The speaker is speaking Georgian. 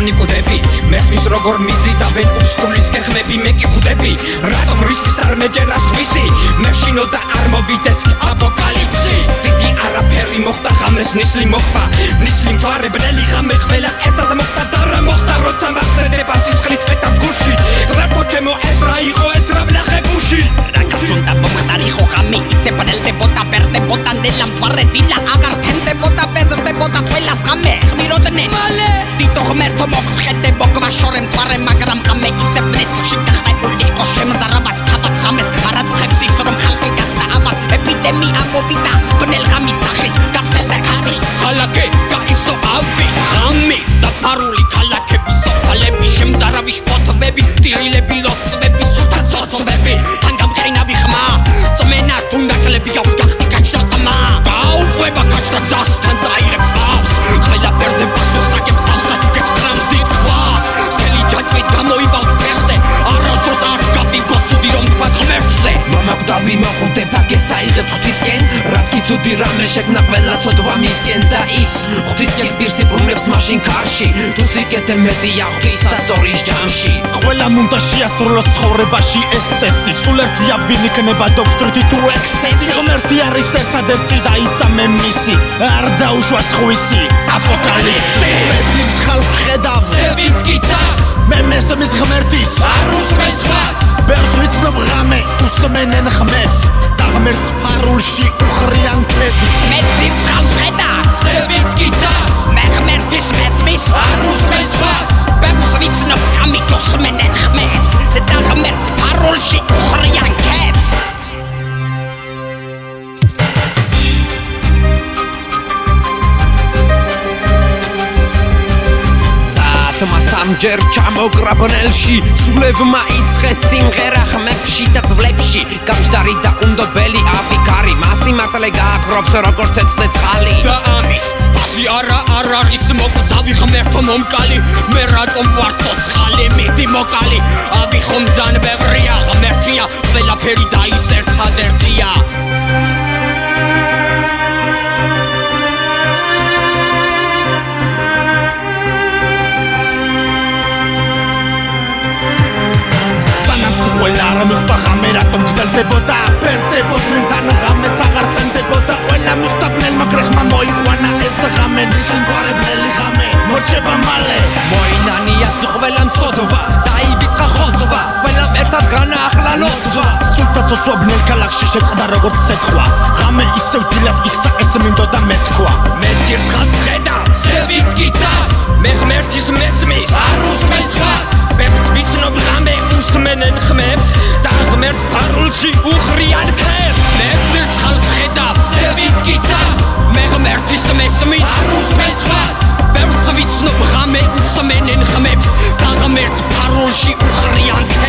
მილიონი კუდები მესმის როგორ მიზი და ვენ უსხულის გეხმები მე კი ხვდები რატომ რისთვის არ მეჯერას ხვისი მეშინო და არ მოვიდეს აპოკალიფსი დიდი არაფერი მოხდა ღამეს ნისლი მოხდა ნისლი მთვარებნელი ღამე ყველა ერთად მოხდა და რა მოხდა როცა მახსენდება სისხლით ყეთა გულში გრაფო ჩემო ეს რა იყო ეს რა ვნახე გუში რაკაც უნდა მომხდარიყო ღამე ისე ბრელდებოდა ბერდებოდა ნელა მთვარე დილა აღარ თენდებოდა ბეზრდებოდა ყველას ღამე ღმიროდნენ მალე თითო ღმერთო მოგხედე მოგვაშორე მთვარე მაგრამ ღამე ისე ბრესში გაყებული იყო შემზარავად თავად ღამეს არაცხებს ის რომ ხალხი გასააბად ეპიდემია მოვიდა ბნელ ღამის სახით გაფრთხილდა ქარი ქალაქი გაიხსო ავი ღამე და ფარული ქალაქები სოფლები შემზარავი შფოთვები ტირილები ლოცვები სულთან ცოცვები თან გამყინავი ხმა წმენა თუნდაკლები აქვს გახდი გაჩდა ყმა გაუყვება გაჩდა გზასთან დაიღებს ავს ყველა ფერზე პასუხს აგებს თავსაჩუქებს ხრამს დიდ ქვას სკელი ჯაჭვით გამოიბავს ფეხზე არასდროს არ გაბიგო ცუდი რომ თქვა ღმერთზე მამა გვდავი მოხვდება გესაიღებს ღვთისკენ რაც კი ცუდი რამე შექმნა ყველა ცოდვა მისკენ და ის ღვთისკენ პირს იბრუნებს მაშინ ქარში თუ სიკეთე მეტია ღვთისასწორის ჯამში ყველამ უნდა შეასრულოს ცხოვრებაში ეს წესი სულ ერთია ვინ იქნება დოქტორი თუ ექსესი ღმერთი არის ერთადერთი და იცამე მისი არ დაუშვას ხვისი აპოკალიფსი მეცის ხალხ ხედავს ზევით გიცას მე მესმის ღმერთის არ უსმენს ხვას ბერს ვიცნობ ღამე უსმენენ ხმებს და ღმერთს ფარულში უხრიან ქებს მეცის ხალხ ხედავს ზევით გიცას მე ღმერთის მესმის არ უსმენს ხვას ბერს ვიცნობ ღამე უსმენენ ხმებს და ღმერთს ფარულში უხრიან ქებს სამჯერ ჩამოგრაბნელში სულებმა იწყეს სიმღერა ხმებში და ძვლებში გამჯდარი და უნდობელი აფიქარი მასიმატლე გააქრობს როგორც ცეცხალი და ამის ფასი არა არ არის მოკვდავი ღმერთო მომკალი მე რატომ ვარ ცოცხალი მიდი მოკალი აბი ხომ ძალიან ბევრია ღმერთია ყველაფერი და ის ერთადერთია ყველა არ მიხვდა ღამე რატომ გრძელდებოდა ბერდებოდნენ თან ღამეც აღარ ტენდებოდა ყველა მიხვდა ბნელმა გრეხმა მოიყვანა ეს ღამე ნისლმგვარებნელი ღამე მორჩება მალე მოინანია ყველა მსოდვა დაივიწყა ხოზვა ყველა ერთად განაახლა ლოცვა სულთა ცოცვა ბნელ ქალაქში შეწყდა როგორც სეთქვა ღამე ისევ დილად იქცა ეს მინდოდა მეთქვა მეცირს ხალხს ხედავ ზევით გიცას მე ღმერთის მესმის არ უსმენს ხვას ბერს ვიცნობ ღამე უსმენენ ხმებს და ღმერთს ფარულში უხრიან ქებს მეცირს ხალხს ხედავ ზევით გიცას მე ღმერთის მესმის არ უსმენს ხვას ბერს ვიცნობ ღამე უსმენენ ხმებს და ღმერთს ფარულში უხრიან